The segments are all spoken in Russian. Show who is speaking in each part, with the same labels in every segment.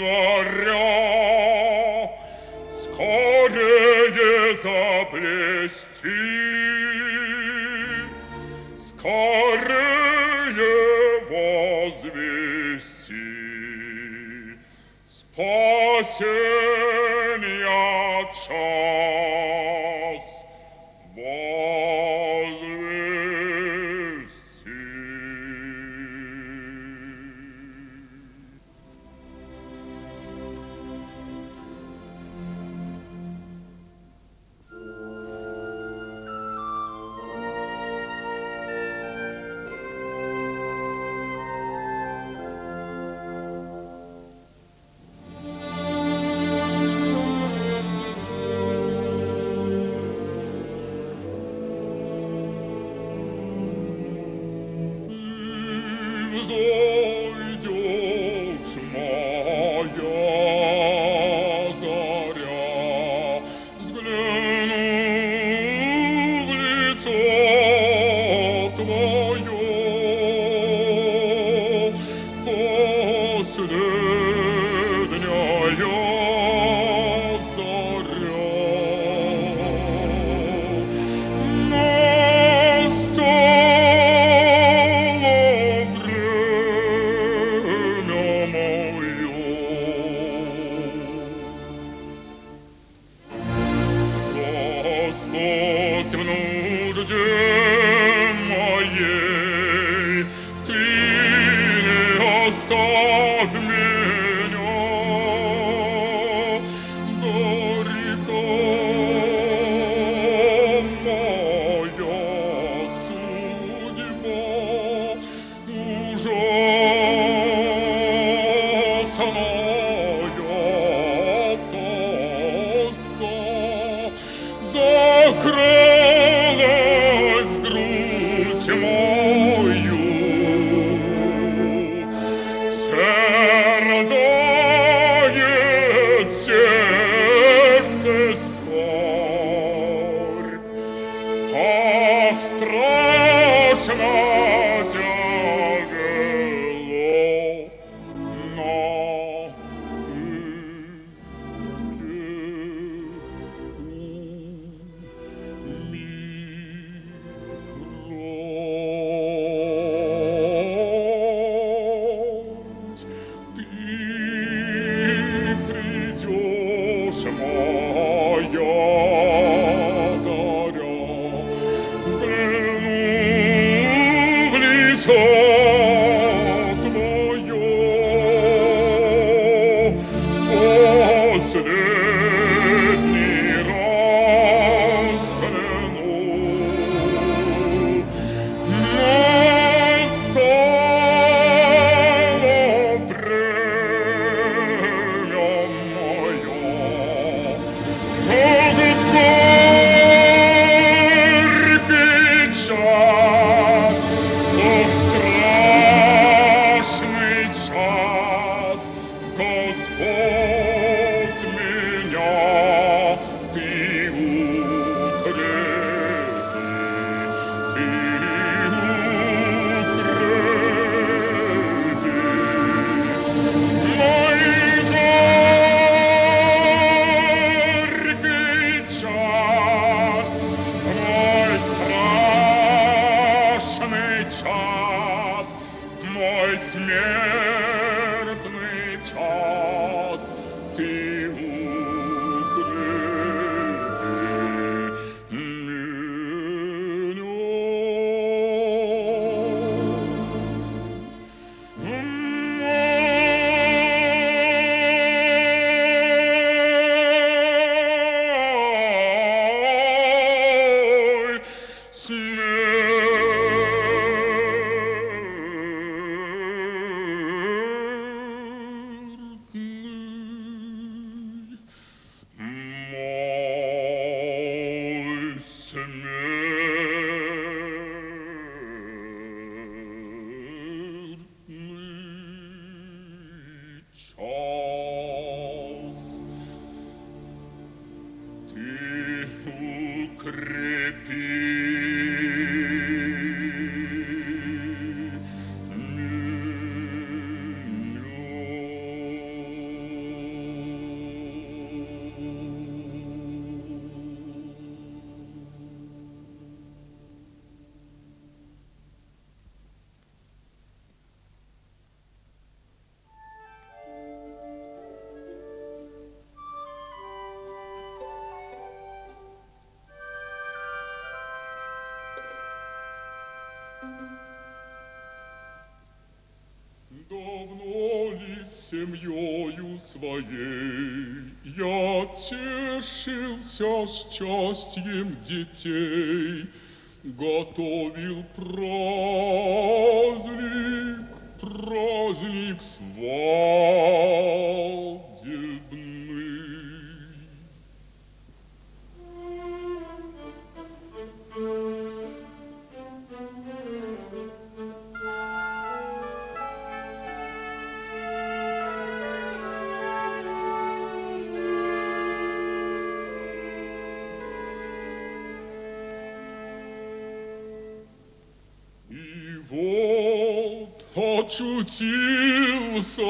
Speaker 1: заря, скорее заблести, скорее возвести спасения час, возвести. Зайдешь, моя заря, взгляну в лицо твое, последняя заря. Господь в нужде моей, Ты не оставь меня, горько моя судьба, ужасная тоска. Закрылась грудь мою, терзает сердце скорбь. Ах, страшно тяжело на красотою своей я тешился счастьем детей, готовил праздник свадебный. Вот очутился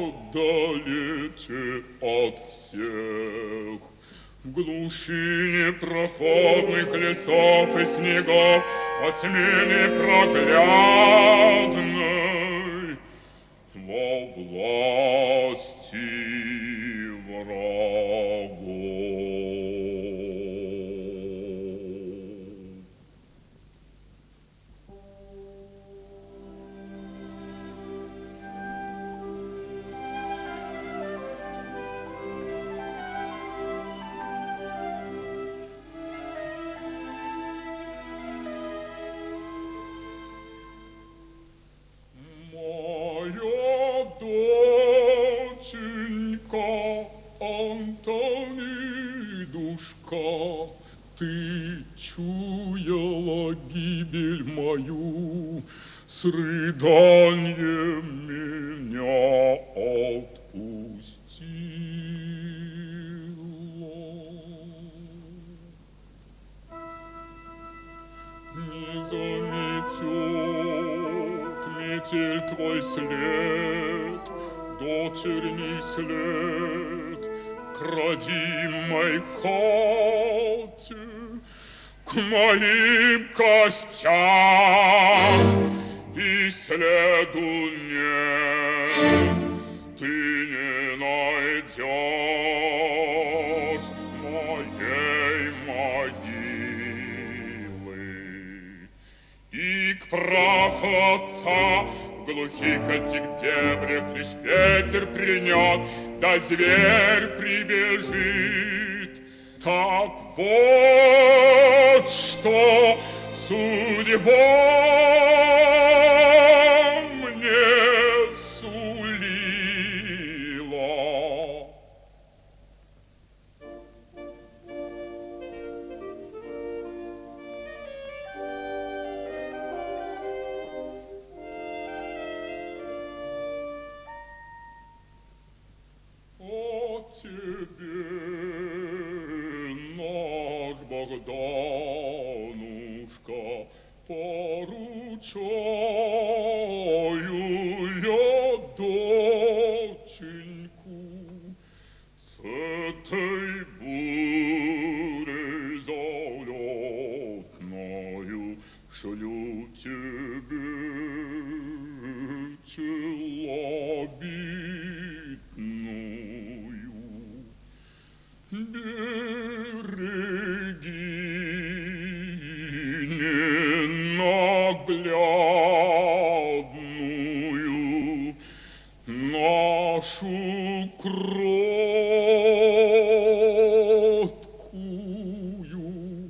Speaker 1: далече от всех, в глуши непроходных лесов и снегов, о тьме непроглядной, во власти врагов. Ты чуяла гибель мою, с рыданием меня отпустила. Не заметет метель твой след, дочерний след, к родимой хате, к моим костям и следу нет, ты не найдешь моей могилы. И к праху отца в глухих этих дебрях лишь ветер принят, да зверь прибежит. Так вот, что судьба мне сулила. О тебе, наш Богданушка, поручаю я доченьку, с этой бурей залетною шлю тебе челобитную. Береги ненаглядную нашу кроткую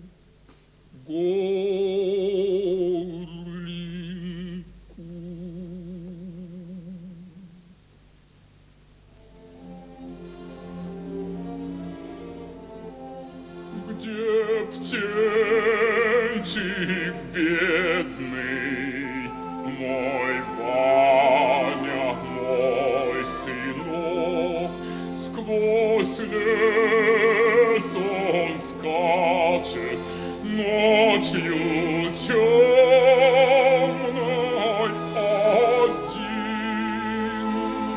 Speaker 1: горлинку. Где птенчик бедный, мой Ваня, мой сынок, сквозь лес он скачет ночью темной один.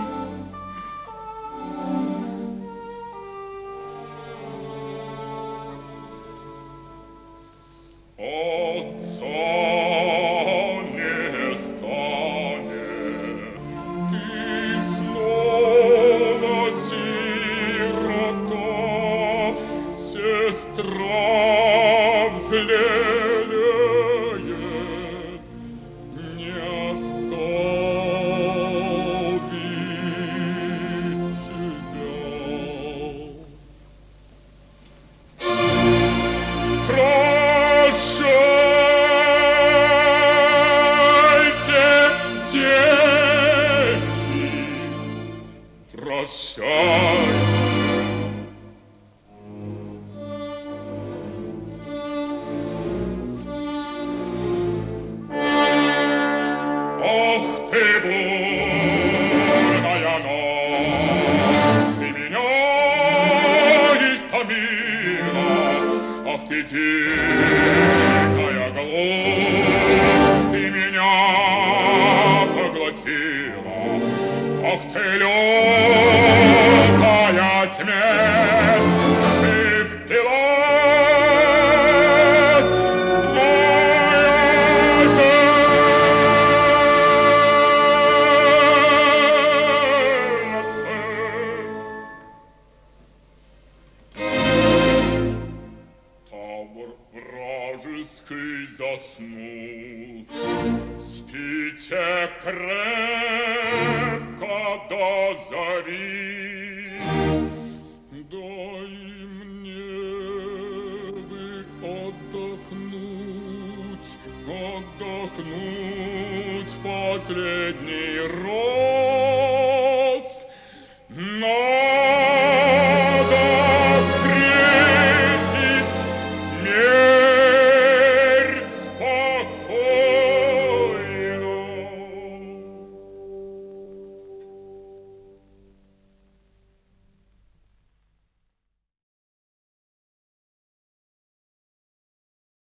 Speaker 1: Отца не станет, ты снова сирота, сестра взлелеет, не оставит Прощайте. Ах ты, бурная ночь, ты меня истомила, ах ты, дикая голубь, ты меня поглотила, ах ты, лютая смерть, ты впилась в мое сердце. Табор вражеский заснул, спите крепко до зари. Дай мне бы отдохнуть, отдохнуть в последний раз. Надо встретить смерть спокойно.